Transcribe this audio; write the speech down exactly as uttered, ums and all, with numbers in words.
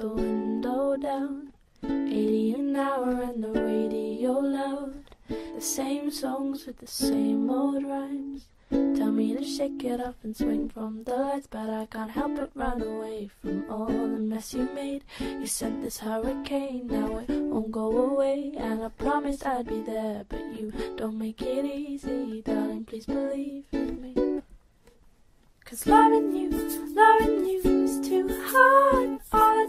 the window down, eighty an hour and the radio loud. The same songs with the same old rhymes. Tell me to shake it off and swing from the lights, but I can't help but run away from all the mess you made. You sent this hurricane, now it won't go away, and I promised I'd be there, but you don't make it easy. Darling, please believe in me. Cause loving you, loving you is too hard. All